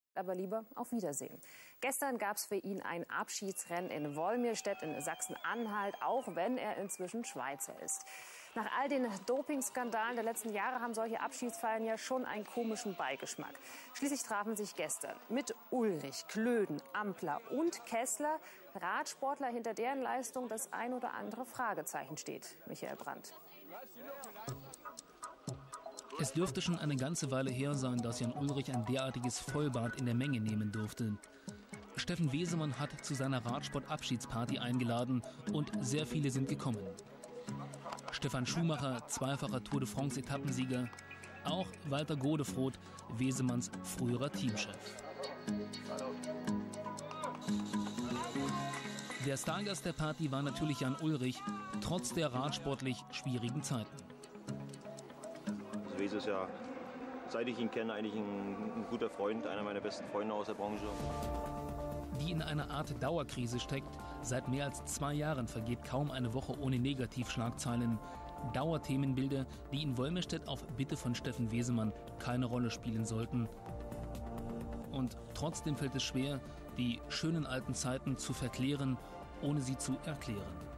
Aber lieber auf Wiedersehen. Gestern gab es für ihn ein Abschiedsrennen in Wolmirstedt in Sachsen-Anhalt, auch wenn er inzwischen Schweizer ist. Nach all den Dopingskandalen der letzten Jahre haben solche Abschiedsfeiern ja schon einen komischen Beigeschmack. Schließlich trafen sich gestern mit Ulrich, Klöden, Ampler und Kessler Radsportler, hinter deren Leistung das ein oder andere Fragezeichen steht. Michael Brandt. Es dürfte schon eine ganze Weile her sein, dass Jan Ullrich ein derartiges Vollbad in der Menge nehmen durfte. Steffen Wesemann hat zu seiner Radsport-Abschiedsparty eingeladen und sehr viele sind gekommen. Stefan Schumacher, zweifacher Tour de France-Etappensieger, auch Walter Godefroth, Wesemanns früherer Teamchef. Der Stargast der Party war natürlich Jan Ullrich, trotz der radsportlich schwierigen Zeiten. Wese ist ja, seit ich ihn kenne, eigentlich ein guter Freund, einer meiner besten Freunde aus der Branche. Die in einer Art Dauerkrise steckt. Seit mehr als 2 Jahren vergeht kaum eine Woche ohne Negativschlagzeilen. Dauerthemenbilder, die in Wolmirstedt auf Bitte von Steffen Wesemann keine Rolle spielen sollten. Und trotzdem fällt es schwer, die schönen alten Zeiten zu verklären, ohne sie zu erklären.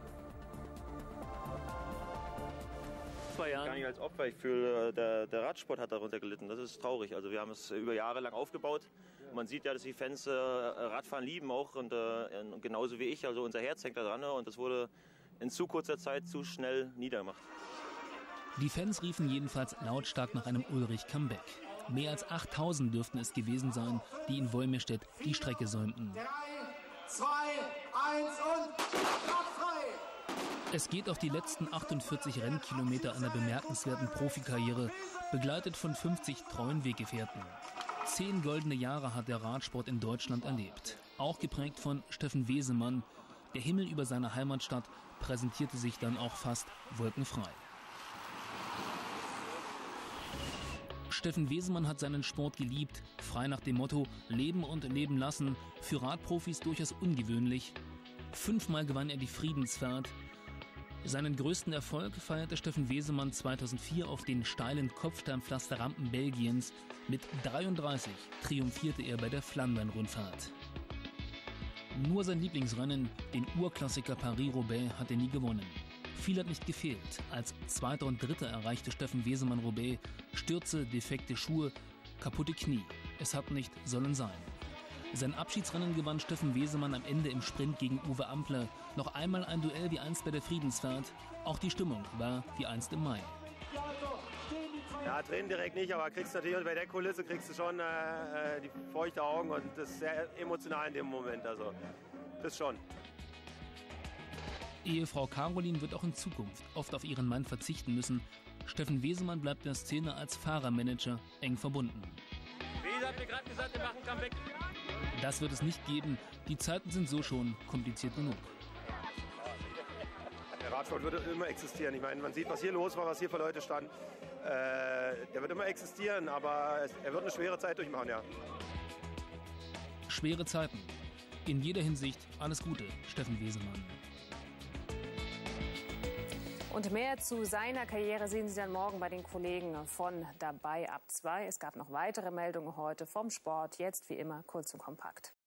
Gar nicht als Opfer. Ich fühle, der Radsport hat darunter gelitten. Das ist traurig. Also wir haben es über Jahre lang aufgebaut. Man sieht ja, dass die Fans Radfahren lieben auch und genauso wie ich. Also unser Herz hängt da dran und das wurde in zu kurzer Zeit zu schnell niedergemacht. Die Fans riefen jedenfalls lautstark nach einem Ullrich-Comeback. Mehr als 8000 dürften es gewesen sein, die in Wolmirstedt die Strecke säumten. 3, 2, 1 und startfrei! Es geht auf die letzten 48 Rennkilometer einer bemerkenswerten Profikarriere, begleitet von 50 treuen Weggefährten. 10 goldene Jahre hat der Radsport in Deutschland erlebt. Auch geprägt von Steffen Wesemann. Der Himmel über seiner Heimatstadt präsentierte sich dann auch fast wolkenfrei. Steffen Wesemann hat seinen Sport geliebt, frei nach dem Motto Leben und Leben lassen, für Radprofis durchaus ungewöhnlich. 5-mal gewann er die Friedensfahrt. Seinen größten Erfolg feierte Steffen Wesemann 2004 auf den steilen Kopfsteinpflasterrampen Belgiens. Mit 33 triumphierte er bei der Flandern-Rundfahrt. Nur sein Lieblingsrennen, den Urklassiker Paris-Roubaix, hat er nie gewonnen. Viel hat nicht gefehlt. Als Zweiter und Dritter erreichte Steffen Wesemann Roubaix. Stürze, defekte Schuhe, kaputte Knie. Es hat nicht sollen sein. Sein Abschiedsrennen gewann Steffen Wesemann am Ende im Sprint gegen Uwe Ampler. Noch einmal ein Duell wie einst bei der Friedensfahrt. Auch die Stimmung war wie einst im Mai. Ja, Tränen direkt nicht, aber kriegst natürlich bei der Kulisse kriegst du schon die feuchte Augen und das ist sehr emotional in dem Moment. Also das schon. Ehefrau Caroline wird auch in Zukunft oft auf ihren Mann verzichten müssen. Steffen Wesemann bleibt der Szene als Fahrermanager eng verbunden. Wie habt ihr gerade gesagt, wir machen Comeback? Das wird es nicht geben. Die Zeiten sind so schon kompliziert genug. Der Radsport würde immer existieren. Ich meine, man sieht, was hier los war, was hier für Leute standen. Der wird immer existieren, aber er wird eine schwere Zeit durchmachen, ja. Schwere Zeiten. In jeder Hinsicht alles Gute, Steffen Wesemann. Und mehr zu seiner Karriere sehen Sie dann morgen bei den Kollegen von Dabei ab 2. Es gab noch weitere Meldungen heute vom Sport. Jetzt wie immer kurz und kompakt.